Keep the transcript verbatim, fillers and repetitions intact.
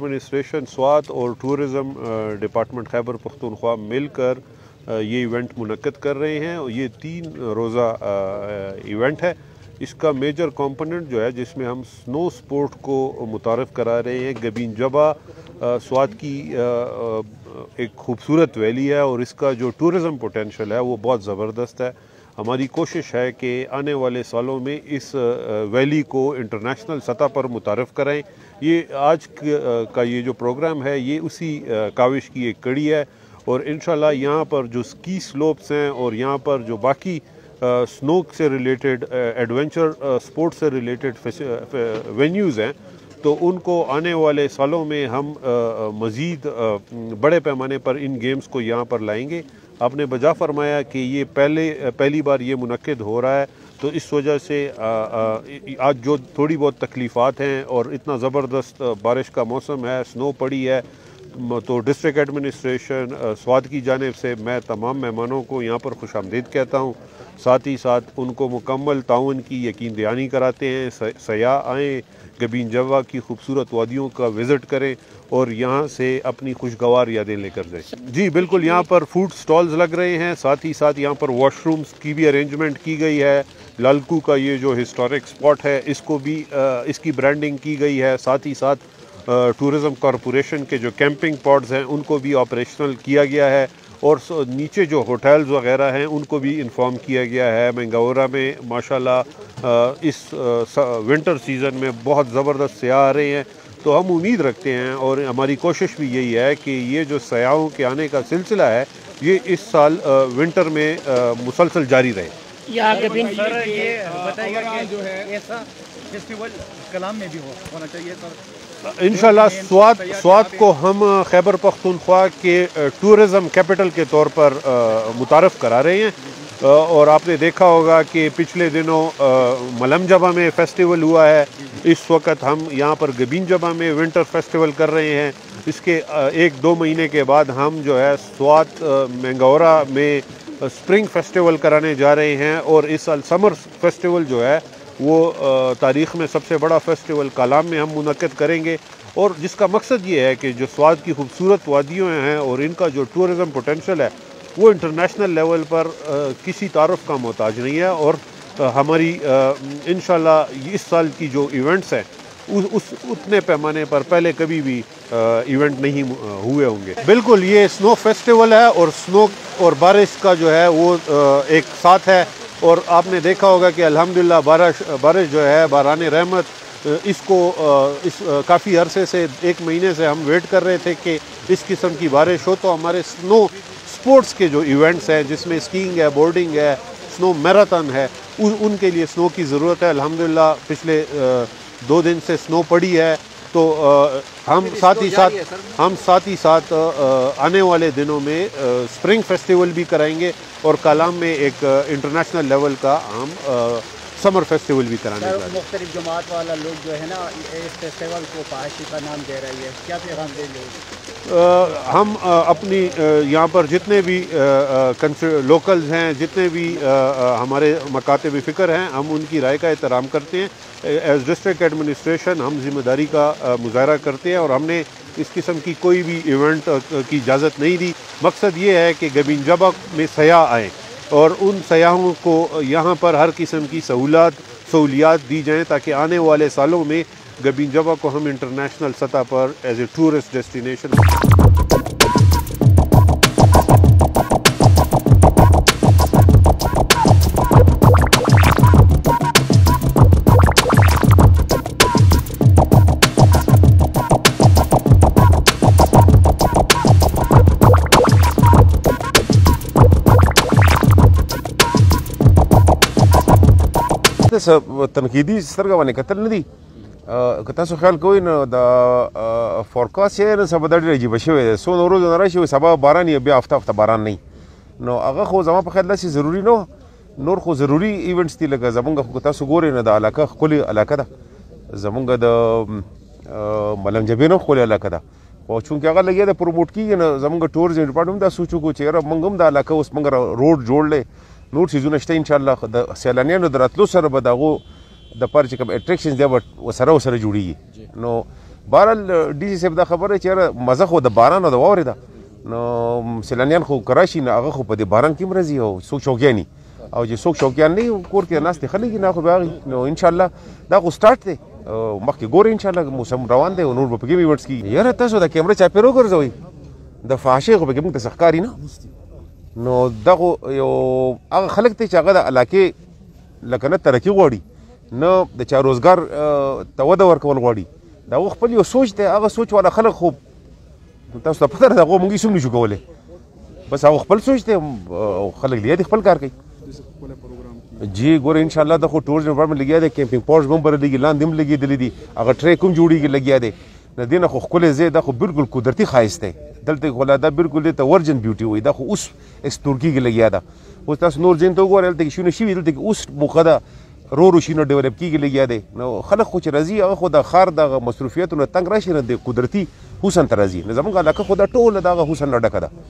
Administration, Swat और tourism department Khyber Pakhtunkhwa मिलकर ये इवेंट मुनक्किद कर रहे हैं। और ये तीन रोज़ा इवेंट है। इसका मेजर कंपोनेंट जो है जिसमें हम स्नो स्पोर्ट को मुतारफ़ करा रहे हैं। गबीन जबा स्वात की एक खूबसूरत वैली है और इसका जो टूरिज़म पोटेंशल है वो बहुत ज़बरदस्त है। हमारी कोशिश है कि आने वाले सालों में इस वैली को इंटरनेशनल सतह पर मुतारफ़ कराएं। ये आज का ये जो प्रोग्राम है ये उसी काविश की एक कड़ी है और इंशाल्लाह यहाँ पर जो स्की स्लोप्स हैं और यहाँ पर जो बाकी स्नो से रिलेटेड एडवेंचर स्पोर्ट्स से रिलेटेड वेन्यूज़ हैं तो उनको आने वाले सालों में हम मज़ीद बड़े पैमाने पर इन गेम्स को यहाँ पर लाएंगे। आपने बजा फरमाया कि ये पहले पहली बार ये मुनक्किद हो रहा है तो इस वजह से आ, आ, आज जो थोड़ी बहुत तकलीफ़ात हैं और इतना ज़बरदस्त बारिश का मौसम है, स्नो पड़ी है, तो डिस्ट्रिक्ट एडमिनिस्ट्रेशन स्वात की जानिब से मैं तमाम मेहमानों को यहाँ पर खुशामदीद कहता हूँ। साथ ही साथ उनको मुकम्मल ताउन की यकीन दहानी कराते हैं। सयाह आएँ, गबीन जवा की खूबसूरत वादियों का विज़िट करें और यहाँ से अपनी खुशगवार यादें लेकर जाएं। जी बिल्कुल, यहाँ पर फूड स्टॉल्स लग रहे हैं। साथ ही साथ यहाँ पर वॉशरूम्स की भी अरेंजमेंट की गई है। लालकू का ये जो हिस्टोरिक स्पॉट है इसको भी इसकी ब्रांडिंग की गई है। साथ ही साथ टूरिज़म कॉरपोरेशन के जो कैंपिंग पॉड्स हैं उनको भी ऑपरेशनल किया गया है और नीचे जो होटल्स वगैरह हैं उनको भी इन्फॉर्म किया गया है। मंगोरा में माशाल्लाह इस विंटर सीज़न में बहुत ज़बरदस्त सयाह आ रहे हैं तो हम उम्मीद रखते हैं और हमारी कोशिश भी यही है कि ये जो सयाहों के आने का सिलसिला है ये इस साल विंटर में मुसलसल जारी रहे। सर ये बताइएगा कि जो है ऐसा फेस्टिवल कलाम में भी हो होना चाहिए सर। इंशाल्लाह स्वात स्वात को हम खैबर पख्तूनख्वा के टूरिज़म कैपिटल के तौर पर मुतारफ़ करा रहे हैं और आपने देखा होगा कि पिछले दिनों मलम जबा में फ़ेस्टिवल हुआ है। इस वक्त हम यहाँ पर गबीन जबा में विंटर फेस्टिवल कर रहे हैं। इसके एक दो महीने के बाद हम जो है स्वात मंगोरा में स्प्रिंग फेस्टिवल कराने जा रहे हैं और इस साल समर फेस्टिवल जो है वो तारीख़ में सबसे बड़ा फेस्टिवल कालाम में हम मुनक्किद करेंगे और जिसका मकसद ये है कि जो स्वात की खूबसूरत वादियों हैं और इनका जो टूरिज़म पोटेंशल है वो इंटरनेशनल लेवल पर आ, किसी तारुफ का मोहताज नहीं है और आ, हमारी इंशाल्लाह इस साल की जो इवेंट्स हैं उस, उस उतने पैमाने पर पहले कभी भी आ, इवेंट नहीं हुए होंगे। बिल्कुल, ये स्नो फेस्टिवल है और स्नो और बारिश का जो है वो आ, एक साथ है और आपने देखा होगा कि अल्हम्दुलिल्लाह बारिश बारिश जो है बारान रहमत इसको इस काफ़ी अरसे से एक महीने से हम वेट कर रहे थे कि इस किस्म की बारिश हो तो हमारे स्नो स्पोर्ट्स के जो इवेंट्स हैं जिसमें स्कीइंग है, बोर्डिंग है, स्नो मैराथन है, उन उनके लिए स्नो की ज़रूरत है। अल्हम्दुलिल्लाह पिछले दो दिन से स्नो पड़ी है तो हम साथ ही साथ हम साथ ही साथ आने वाले दिनों में स्प्रिंग फेस्टिवल भी कराएंगे और कालाम में एक इंटरनेशनल लेवल का हम समर फेस्टिवल भी कराने जा रहे हैं। मुख्तलिफ जमात वाला लोग जो है ना इस फेस्टिवल को फाहिशी का नाम दे रही है, क्या पैगाम देंगे? हम आ, अपनी यहाँ पर जितने भी लोकल्स हैं, जितने भी आ, आ, हमारे मकातब फ़िक्र हैं, हम उनकी राय का एहतराम करते हैं। एज डिस्ट्रिक्ट एडमिनिस्ट्रेशन हम जिम्मेदारी का मुजाहरा करते हैं और हमने इस किस्म की कोई भी इवेंट की इजाज़त नहीं दी। मकसद ये है कि गबीन जबा में सयाह आएँ और उन सयाहों को यहाँ पर हर किस्म की सहूलत सहूलियात दी जाएँ ताकि आने वाले सालों में गबीन जबा को हम इंटरनेशनल सतह पर एज ए टूरिस्ट डेस्टिनेशन तनकीदी سترګه باندې کتل نه دي که تاسو خیال کوئ نو د فورکاست یې نن سبا ډېر عجیبه شوی دی. څو ورځو نه راشي سبا باران یا بیا هفته هفته باران نه نو هغه خو زما په خیال داسې ضروري نه نور خو ضروري ایونټس دي لکه زمونږ خو تاسو ګورئ نه د علاقه ښکلې علاقه ده زمونږ د ملنګ جبې نه ښکلې علاقه ده خو چونکې هغه لګیا د پروموټ کېږي نو زمونږ ټوریزم ډپارټمنټ دا سوچ وکړو چې یاره موږ هم د علاقه اوس موږ روډ جوړلی نور چیزونه شته انشاءالله د سیلانیانو د راتلو سره به د هغو دپاره چې کوم اټریکشنز دی به ورسره ورسره جوړېږي نو بهرحال ډي سي صاحب دا خبره چې یاره مزه خو د باران او د واورې ده نو سیلانیان خو که راشي نو هغه خو په دې باران کې هم راځي او څوک شوقیان او چې څوک شوقیان نه وي کور کې ناستې خلک دي نه خو بیا نو انشاءالله دا خو سټارټ دی مخکې ګورئ انشاءالله موسم روان دی او نور به پکې ایونټس کېږي یاره تاسو د کیمره چاپېر وګرځوئ د فحاشۍ خو پکې موږ ته څه ښکاري نه نو دغه یو هغه خلک دی چې هغه د علاقې لکه نه ترقي غواړي نه د چا روزګار ته وده ورکول غواړي د هغه خپل یو سوچ دی هغه سوچ والا خلک خو تاسو ته پته ده هغه موږ هېڅ هم نشو کولی بس هغه خپل سوچ دی او خلک لګیا دي خپل کار کوي جی ګوره انشاءالله د خو ټوریزم ډپارټمنټ لګیا دی کیمپینګ پاوډز به هم برلېږي لاندې هم لګېدلي دي هغه ټریک هم جوړېږي لګیا دی د دې نه خو ښکلی ځای دا خو بالکل قدرتي ښایست دی دلته خو لا دا بالکل دې ته ورجن بیوټي وایي دا خو اوس ایکسپلور کېږي لګیا ده اوس تاسو نور ځین ته وګورئ هلته کې شونه شوي دلته کې اوس موقع ده رو رو شي نو ډیولپ کېږي لګیا دی نو خلک خو چې راځي هغه خو د ښار دغه مصروفیتو نه تنګ راشي نه د قدرتي حسن ته راځي نو زموږ علاقه خو دا ټوله د هغه حسن نه ډکه ده